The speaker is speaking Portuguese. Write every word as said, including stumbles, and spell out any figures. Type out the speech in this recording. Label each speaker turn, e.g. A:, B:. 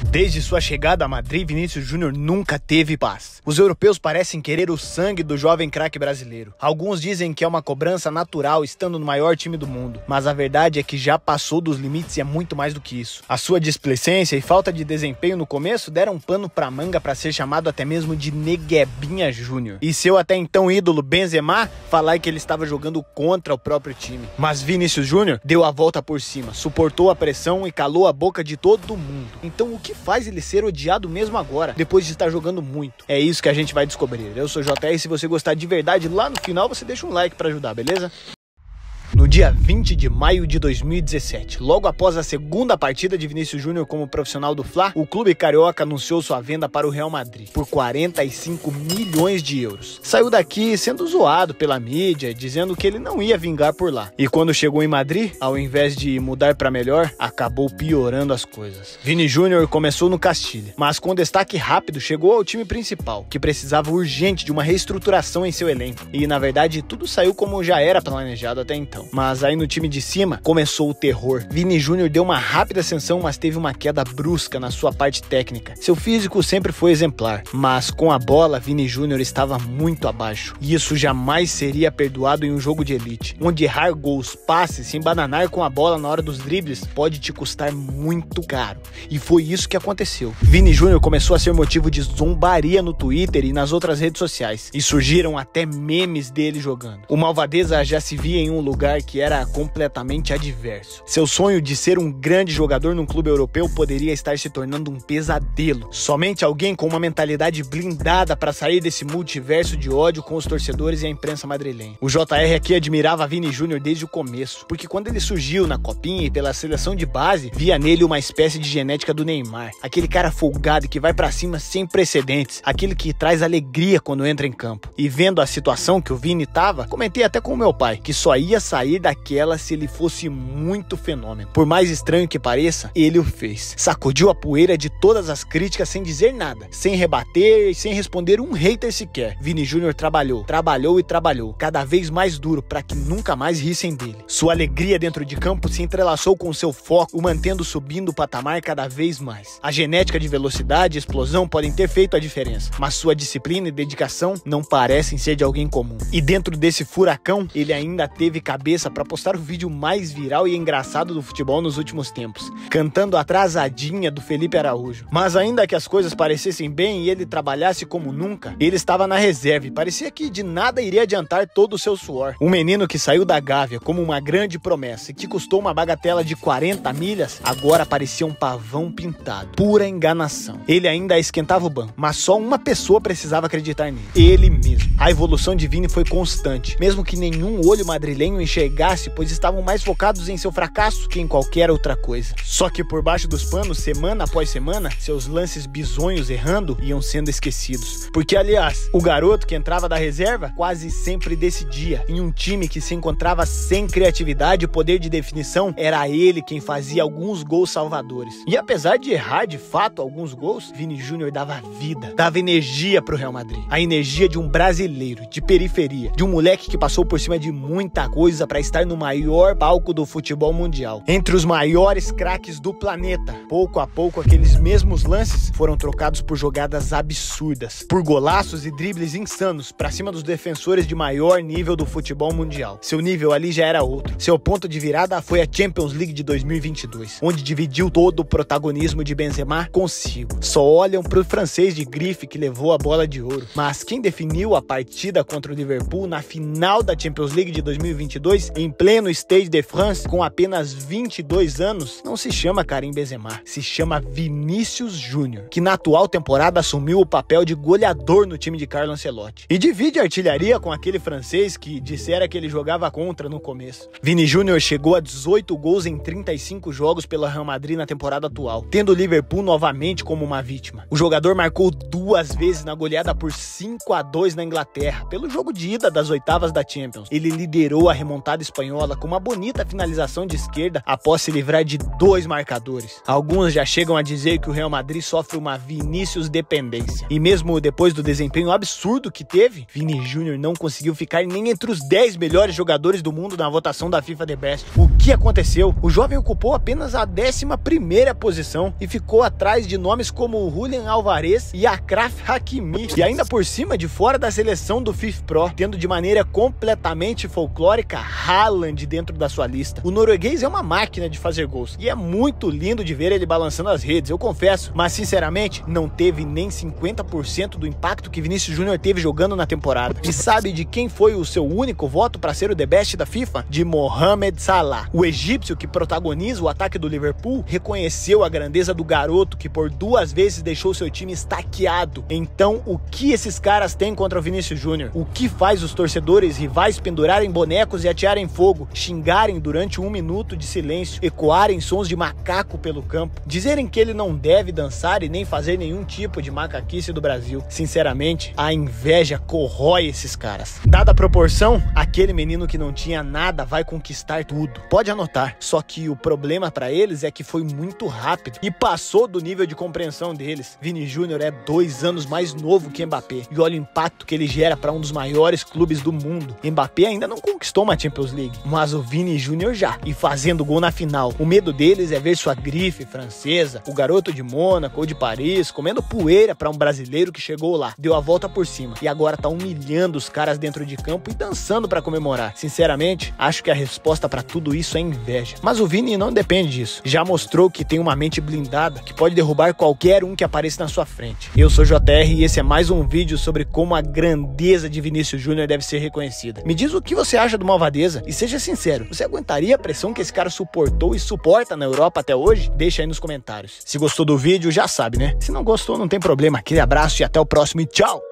A: Desde sua chegada a Madrid, Vinícius Júnior nunca teve paz. Os europeus parecem querer o sangue do jovem craque brasileiro. Alguns dizem que é uma cobrança natural estando no maior time do mundo, mas a verdade é que já passou dos limites e é muito mais do que isso. A sua displicência e falta de desempenho no começo deram pano pra manga para ser chamado até mesmo de Neguebinha Júnior. E seu até então ídolo Benzema falar que ele estava jogando contra o próprio time. Mas Vinícius Júnior deu a volta por cima, suportou a pressão e calou a boca de todo mundo. Então o que faz ele ser odiado mesmo agora, depois de estar jogando muito? É isso que a gente vai descobrir. Eu sou J R, se você gostar de verdade, lá no final você deixa um like pra ajudar, beleza? No dia vinte de maio de dois mil e dezessete, logo após a segunda partida de Vinícius Júnior como profissional do Fla, o clube carioca anunciou sua venda para o Real Madrid por quarenta e cinco milhões de euros. Saiu daqui sendo zoado pela mídia, dizendo que ele não ia vingar por lá. E quando chegou em Madrid, ao invés de mudar para melhor, acabou piorando as coisas. Vini Júnior começou no Castilha, mas com destaque rápido chegou ao time principal, que precisava urgente de uma reestruturação em seu elenco. E na verdade tudo saiu como já era planejado até então. Mas aí no time de cima começou o terror. Vini Júnior deu uma rápida ascensão, mas teve uma queda brusca na sua parte técnica. Seu físico sempre foi exemplar, mas com a bola Vini Júnior estava muito abaixo. E isso jamais seria perdoado em um jogo de elite, onde errar gols, passes, se embananar com a bola na hora dos dribles pode te custar muito caro. E foi isso que aconteceu. Vini Júnior começou a ser motivo de zombaria no Twitter e nas outras redes sociais, e surgiram até memes dele jogando. O Malvadeza já se via em um lugar que era completamente adverso. Seu sonho de ser um grande jogador num clube europeu poderia estar se tornando um pesadelo. Somente alguém com uma mentalidade blindada para sair desse multiverso de ódio com os torcedores e a imprensa madrilenha. O J R aqui admirava Vini Júnior desde o começo, porque quando ele surgiu na copinha e pela seleção de base, via nele uma espécie de genética do Neymar. Aquele cara folgado que vai pra cima sem precedentes, aquele que traz alegria quando entra em campo. E vendo a situação que o Vini tava, comentei até com o meu pai, que só ia sair daquela se ele fosse muito fenômeno. Por mais estranho que pareça, ele o fez. Sacudiu a poeira de todas as críticas sem dizer nada, sem rebater e sem responder um hater sequer. Vini Júnior trabalhou, trabalhou e trabalhou, cada vez mais duro para que nunca mais rissem dele. Sua alegria dentro de campo se entrelaçou com seu foco, o mantendo subindo o patamar cada vez mais. A genética de velocidade e explosão podem ter feito a diferença, mas sua disciplina e dedicação não parecem ser de alguém comum. E dentro desse furacão, ele ainda teve cabeça para postar o vídeo mais viral e engraçado do futebol nos últimos tempos, cantando Atrasadinha do Felipe Araújo. Mas ainda que as coisas parecessem bem e ele trabalhasse como nunca, ele estava na reserva e parecia que de nada iria adiantar todo o seu suor. Um menino que saiu da Gávea como uma grande promessa e que custou uma bagatela de quarenta milhas, agora parecia um pavão pintado. Pura enganação. Ele ainda esquentava o banco, mas só uma pessoa precisava acreditar nele: ele mesmo. A evolução de Vini foi constante, mesmo que nenhum olho madrilenho enxergasse, pois estavam mais focados em seu fracasso que em qualquer outra coisa. Só que por baixo dos panos, semana após semana, seus lances bizonhos errando iam sendo esquecidos. Porque, aliás, o garoto que entrava da reserva quase sempre decidia. Em um time que se encontrava sem criatividade e poder de definição, era ele quem fazia alguns gols salvadores. E apesar de errar de fato alguns gols, Vini Júnior dava vida, dava energia pro Real Madrid. A energia de um brasileiro, de periferia, de um moleque que passou por cima de muita coisa para estar no maior palco do futebol mundial, entre os maiores craques do planeta. Pouco a pouco, aqueles mesmos lances foram trocados por jogadas absurdas, por golaços e dribles insanos para cima dos defensores de maior nível do futebol mundial. Seu nível ali já era outro. Seu ponto de virada foi a Champions League de dois mil e vinte e dois, onde dividiu todo o protagonismo de Benzema consigo. Só olham pro francês de grife que levou a bola de ouro. Mas quem definiu a partida contra o Liverpool na final da Champions League de dois mil e vinte e dois, em pleno Stade de France, com apenas vinte e dois anos, não se chama Karim Benzema, se chama Vinícius Júnior, que na atual temporada assumiu o papel de goleador no time de Carlo Ancelotti. E divide a artilharia com aquele francês que dissera que ele jogava contra no começo. Vini Júnior chegou a dezoito gols em trinta e cinco jogos pela Real Madrid na temporada atual, tendo o Liverpool novamente como uma vítima. O jogador marcou duas vezes na goleada por cinco a dois na Inglaterra, pelo jogo de ida das oitavas da Champions. Ele liderou a remontada remontada espanhola com uma bonita finalização de esquerda após se livrar de dois marcadores. Alguns já chegam a dizer que o Real Madrid sofre uma Vinícius dependência. E mesmo depois do desempenho absurdo que teve, Vini Júnior não conseguiu ficar nem entre os dez melhores jogadores do mundo na votação da FIFA The Best. O que aconteceu? O jovem ocupou apenas a décima primeira posição e ficou atrás de nomes como Julian Alvarez e Achraf Hakimi, e ainda por cima de fora da seleção do FIFA Pro, tendo de maneira completamente folclórica Haaland dentro da sua lista. O norueguês é uma máquina de fazer gols e é muito lindo de ver ele balançando as redes, eu confesso, mas sinceramente não teve nem cinquenta por cento do impacto que Vinícius Júnior teve jogando na temporada. E sabe de quem foi o seu único voto para ser o The Best da FIFA? De Mohamed Salah. O egípcio que protagoniza o ataque do Liverpool reconheceu a grandeza do garoto que por duas vezes deixou seu time estaqueado. Então, o que esses caras têm contra o Vinícius Júnior? O que faz os torcedores rivais pendurarem bonecos e atearem fogo, xingarem durante um minuto de silêncio, ecoarem sons de macaco pelo campo, dizerem que ele não deve dançar e nem fazer nenhum tipo de macaquice do Brasil? Sinceramente, a inveja corrói esses caras. Dada a proporção, aquele menino que não tinha nada vai conquistar tudo. Pode anotar, só que o problema pra eles é que foi muito rápido e passou do nível de compreensão deles. Vini Júnior é dois anos mais novo que Mbappé e olha o impacto que ele gera para um dos maiores clubes do mundo. Mbappé ainda não conquistou uma Champions League, mas o Vini Júnior já, e fazendo gol na final. O medo deles é ver sua grife francesa, o garoto de Mônaco ou de Paris, comendo poeira para um brasileiro que chegou lá, deu a volta por cima e agora tá humilhando os caras dentro de campo e dançando para comemorar. Sinceramente, acho que a resposta para tudo isso é inveja. Mas o Vini não depende disso. Já mostrou que tem uma mente blindada que pode derrubar qualquer um que apareça na sua frente. Eu sou J R e esse é mais um vídeo sobre como a grandeza de Vinícius Júnior deve ser reconhecida. Me diz o que você acha do Malvadeza e seja sincero, você aguentaria a pressão que esse cara suportou e suporta na Europa até hoje? Deixa aí nos comentários. Se gostou do vídeo, já sabe, né? Se não gostou, não tem problema. Aquele abraço e até o próximo e tchau!